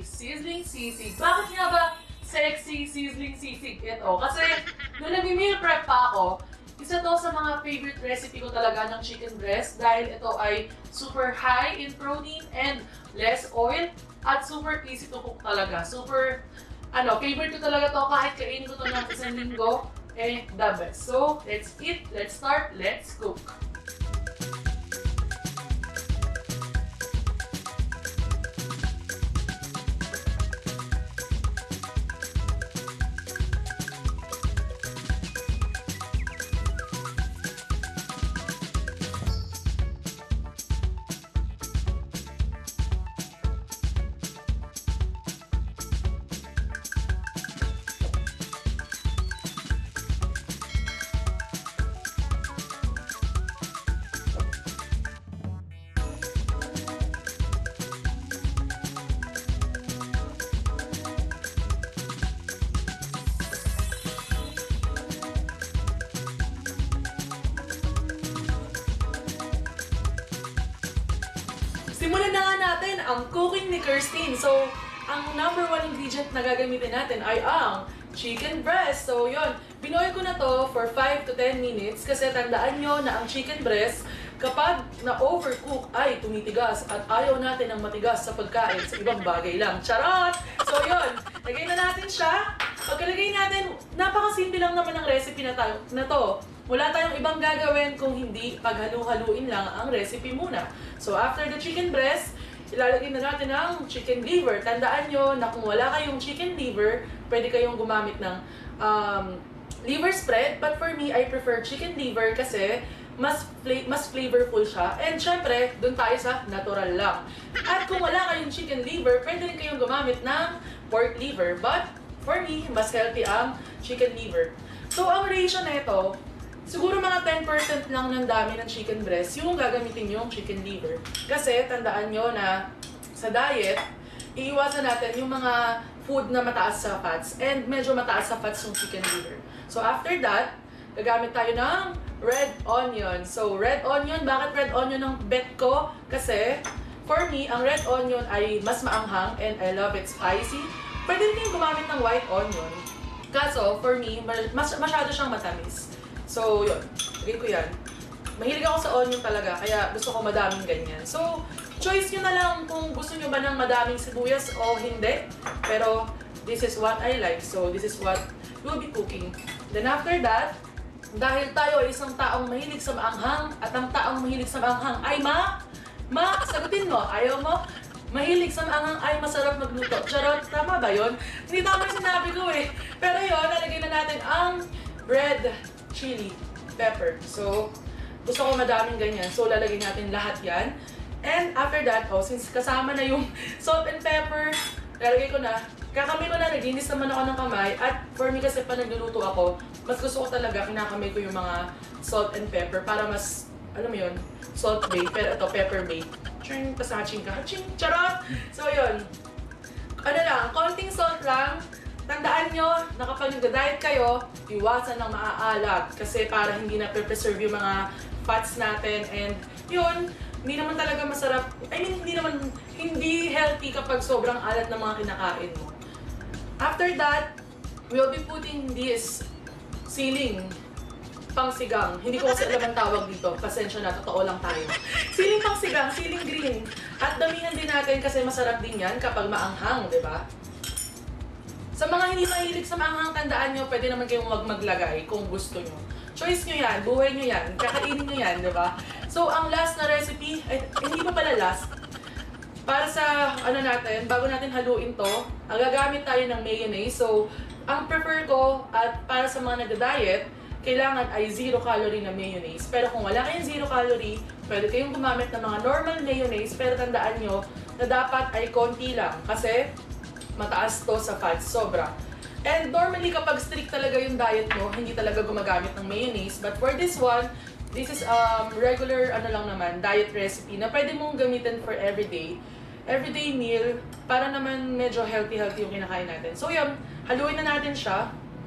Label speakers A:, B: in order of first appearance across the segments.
A: sizzling sisig. Bakit nga ba sexy sizzling sisig ito? Kasi nung nag-meal prep pa ako, isa to sa mga favorite recipe ko talaga ng chicken breast dahil ito ay super high in protein and less oil at super easy to cook talaga. Super, favorite ko talaga to kahit kainin ko to ng isang linggo, the best. So, let's eat, let's start, let's cook. Simulan na nga natin ang cooking ni Kirstine. So, ang number one ingredient na gagamitin natin ay ang chicken breast. So, yon, binoy ko na to for 5 to 10 minutes kasi tandaan nyo na ang chicken breast kapag na-overcook ay tumitigas at ayaw natin ng matigas sa pagkain sa ibang bagay lang. Charot! So, yon, lagay na natin siya. Pagkalagay natin, napakasimple lang naman ang recipe na to. Wala tayong ibang gagawin kung hindi paghalu-haluin lang ang recipe muna. So after the chicken breast, ilalagay na natin ang chicken liver. Tandaan nyo na kung wala kayong chicken liver, pwede kayong gumamit ng liver spread. But for me, I prefer chicken liver kasi mas flavorful siya. And syempre, dun tayo sa natural lang. At kung wala kayong chicken liver, pwede rin kayong gumamit ng pork liver. But for me, mas healthy ang chicken liver. So ang ratio na ito, siguro mga 10% lang ng dami ng chicken breast yung gagamitin yung chicken liver. Kasi tandaan nyo na sa diet, iiwasan natin yung mga food na mataas sa fats and medyo mataas sa fats yung chicken liver. So after that, gagamit tayo ng red onion. So red onion, bakit red onion ang bet ko? Kasi for me, ang red onion ay mas maanghang and I love it spicy. Pwede rin yung gumamit ng white onion. Kaso for me, masyado siyang matamis. So, yun. Lagay ko yan. Mahilig ako sa onion talaga, kaya gusto ko madaming ganyan. So, choice nyo na lang kung gusto nyo ba ng madaming sibuyas o hindi. Pero, this is what I like. So, this is what we'll be cooking. Then after that, dahil tayo ay isang taong mahilig sa maanghang, at ang taong mahilig sa maanghang ay sagutin mo, ayaw mo? Mahilig sa maanghang ay masarap magluto. Charot, tama ba yun? Hindi tama yung sinabi ko eh. Pero yun, nalagay na natin ang red chili pepper. So, gusto ko madaming ganyan. So, lalagay natin lahat yan. And after that, since kasama na yung salt and pepper, lalagay ko na. Kakamay ko na, naglinis naman ako ng kamay. At for me kasi pa nagluluto ako, mas gusto ko talaga, kinakamay ko yung mga salt and pepper para mas, alam mo yun, salt bait. Pero ito, pepper bait. Ching, pasaching ka. Ching, charot! So, yun. Konting salt lang. Tandaan nyo na kapag nagda-diet kayo, iwasan ng maaalat kasi para hindi na preserve yung mga fats natin and yun, hindi naman talaga masarap. Hindi healthy kapag sobrang alat ng mga kinakain mo. After that, we'll be putting this siling pangsigang. Hindi ko kasi alam ang tawag dito. Pasensya na, totoo lang tayo. Siling pangsigang, siling green. At damihan din natin kasi masarap din yan kapag maanghang, di ba? Sa mga hindi mahilig sa maanghang, tandaan nyo, pwede naman kayong maglagay kung gusto nyo. Choice nyo yan, buhay nyo yan, kakainin nyo yan, di ba? So, ang last na recipe, hindi pa pala last. Para sa, natin, bago natin haluin to, ang gagamit tayo ng mayonnaise. So, ang prefer ko, at para sa mga nagda-diet, kailangan ay 0 calorie na mayonnaise. Pero kung wala kayong 0 calorie, pwede kayong gumamit ng mga normal mayonnaise, pero tandaan nyo na dapat ay konti lang. Kasi, mataas to sa fats, sobra. And normally, kapag strict talaga yung diet mo, hindi talaga gumagamit ng mayonnaise. But for this one, this is regular, diet recipe na pwede mong gamitin for everyday meal, para naman medyo healthy yung kinakain natin. So yun, haluin na natin siya.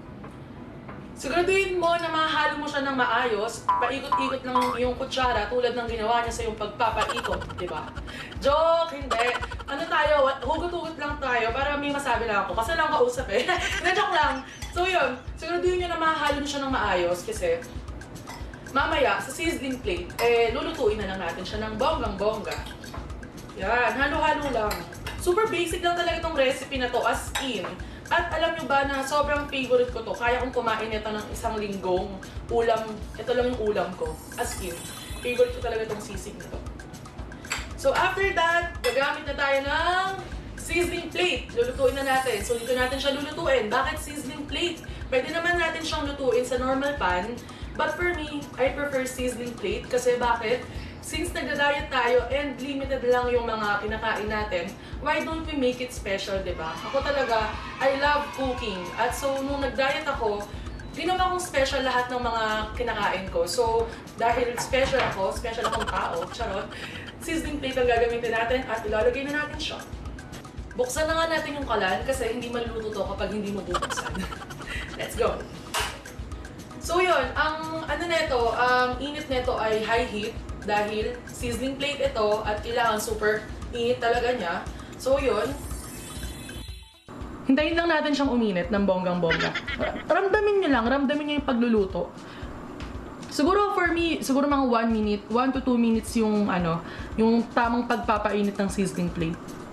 A: Siguraduhin mo na mahalo mo siya ng maayos, paikot-ikot lang yung kutsara tulad ng ginawa niya sa yung pagpapaikot, di ba? Joke, hindi. Hugot-hugot lang tayo para may masabi lang ako. Kasi lang kausap eh. Na-joke lang. So yun, siguraduhin nyo na mahalo nyo siya ng maayos kasi mamaya sa sizzling plate, lulutuin na lang natin siya ng bonggang-bongga. Yan, halo-halo lang. Super basic lang talaga itong recipe na to, as in. At alam nyo ba na sobrang favorite ko to. Kaya kong kumain ito ng isang linggong ulam. Ito lang yung ulam ko. As in, favorite ko talaga itong sisig na to. So after that, gagamit na tayo ng sizzling plate. Lulutuin na natin. So dito natin siya lulutuin. Bakit sizzling plate? Pwede naman natin siyang lutuin sa normal pan. But for me, I prefer sizzling plate. Kasi bakit? Since nagda-diet tayo and limited lang yung mga kinakain natin, why don't we make it special, diba? Ako talaga, I love cooking. At so, nung nag-diet ako, ginawa kong special lahat ng mga kinakain ko. So, dahil special akong tao, charot, sizzling plate ang gagamitin natin at ilalagay na natin siya. Buksan na nga natin yung kalan kasi hindi maluluto to kapag hindi mo bubuksan. Let's go! So yun, ang init nito ay high heat dahil sizzling plate ito at kailangan super init talaga niya. So yun, hintayin lang natin siyang uminit ng bonggang-bongga. Ramdamin niyo yung pagluluto. Siguro for me, siguro mga 1 to 2 minutes yung yung tamang pagpapainit ng sizzling plate.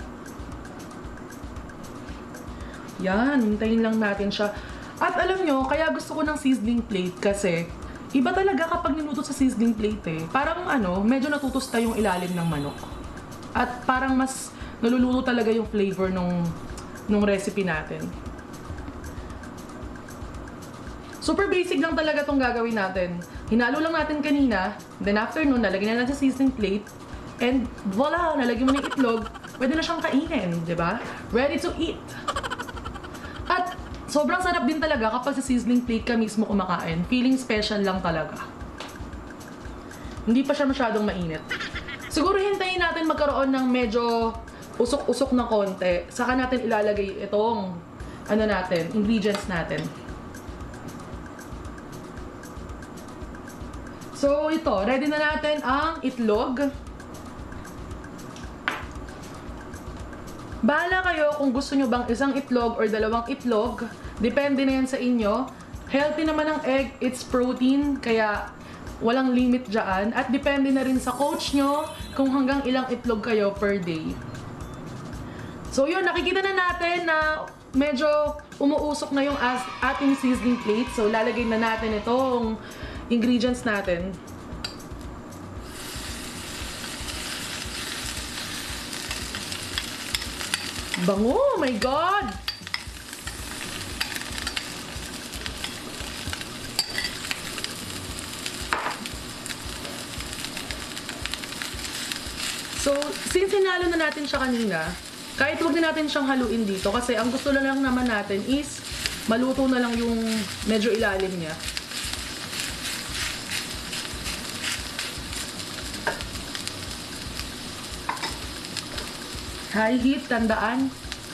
A: Yan, hintayin lang natin siya. At alam nyo, kaya gusto ko ng sizzling plate kasi iba talaga kapag niluto sa sizzling plate eh. Parang medyo natutusta yung ilalim ng manok. At parang mas naluluto talaga yung flavor nung recipe natin. Super basic lang talaga tong gagawin natin. Hinalo lang natin kanina, then after nun, lalagyan na natin sa sizzling plate, and voila, nalagyan mo ng itlog, pwede na siyang kainin, di ba? Ready to eat! At sobrang sarap din talaga kapag sa sizzling plate ka mismo kumakain. Feeling special lang talaga. Hindi pa siya masyadong mainit. Siguro hintayin natin magkaroon ng medyo usok-usok na konti. Saka natin ilalagay itong ingredients natin. So ito, ready na natin ang itlog. Bahala kayo kung gusto nyo bang isang itlog or dalawang itlog. Depende na yan sa inyo. Healthy naman ang egg, it's protein, kaya walang limit dyan. At depende na rin sa coach nyo kung hanggang ilang itlog kayo per day. So yun, nakikita na natin na medyo umuusok na yung ating sizzling plate. So lalagay na natin itong ingredients natin. Bango! Oh my God! So, since hinalo na natin siya kanina, kahit huwag na natin siyang haluin dito kasi ang gusto lang naman natin is maluto na lang yung medyo ilalim niya. High heat, tandaan.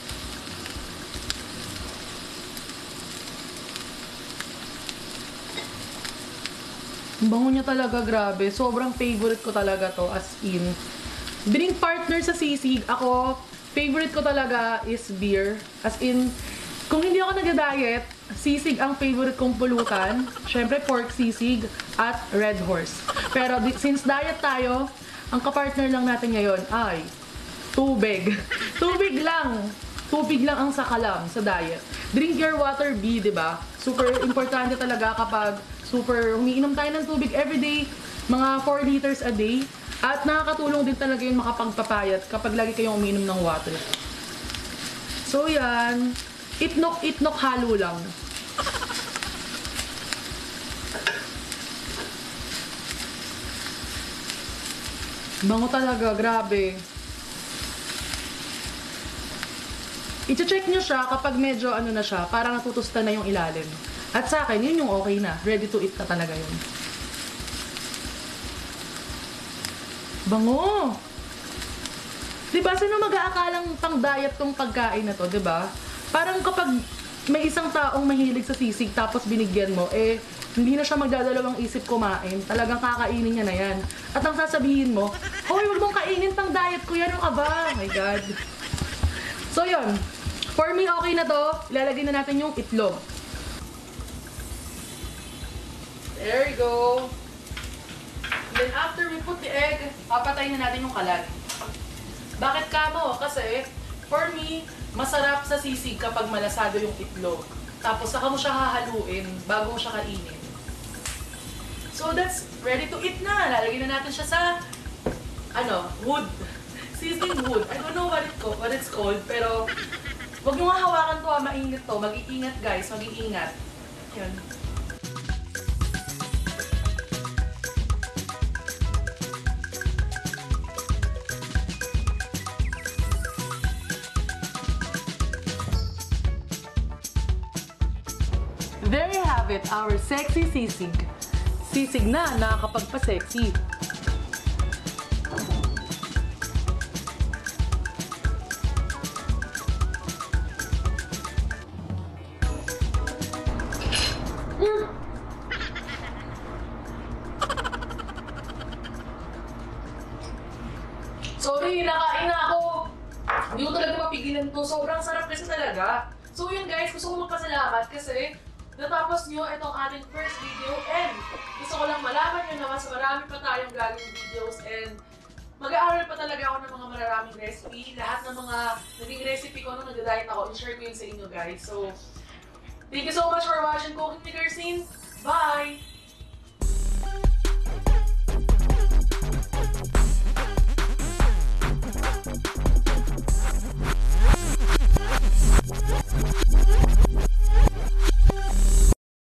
A: Ang bango niya talaga, grabe. Sobrang favorite ko talaga to, as in. Drink partner sa sisig, ako, favorite ko talaga is beer. As in, kung hindi ako nag-diet, sisig ang favorite kong pulutan. Syempre, pork sisig at Red Horse. Pero since diet tayo, ang kapartner lang natin ngayon ay tubig. Tubig lang. Tubig lang ang sakalam sa diet. Drink your water, diba? Super importante talaga kapag super umiinom tayo ng tubig everyday, mga 4 liters a day. At nakakatulong din talaga yung makapagpapayat kapag lagi kayong umiinom ng water. So yan, itnok halo lang. Bango talaga, grabe. I-check nyo siya kapag medyo na siya, parang natutusta na yung ilalim. At sa akin, yun yung okay na. Ready to eat na talaga yun. Bango! Diba, sino mag-aakalang pang-diet tong pagkain na to, diba? Parang kapag may isang taong mahilig sa sisig tapos binigyan mo, hindi na siya magdadalawang isip kumain. Talagang kakainin niya na yan. At ang sasabihin mo, hoy, wag mong kainin pang-diet ko yan, ano ka ba? Oh my God. So yun, for me okay na to. Ilalagay na natin yung itlog. There you go. And then after we put the egg, papatayin na natin yung kalan. Bakit kamo? Kasi for me, masarap sa sisig kapag malasado yung itlog. Tapos saka mo siya hahaluin bago mo siya kainin. So that's ready to eat na. Lalagyan na natin siya sa wood. Seasoning wood. I don't know what it's called, pero wag niyo nga hawakan to, mainit to. Mag-iingat guys, mag-iingat. Yan. There you have it, our sexy sisig. Sisig na nakakapagpa-sexy. Sorry, nakain na ako. Hindi ko talaga mapigilan to. Sobrang sarap kasi talaga. So yun guys, gusto ko magpasalamat kasi natapos nyo itong ating first video and gusto ko lang malaman nyo na mas marami pa tayong gagawing videos and mag-aaral pa talaga ako ng mga mararaming recipe. Lahat ng mga naging recipe ko nung nag-diet ako, i-share ko yun sa inyo guys. So, thank you so much for watching Cooking ni Kirstine. Bye!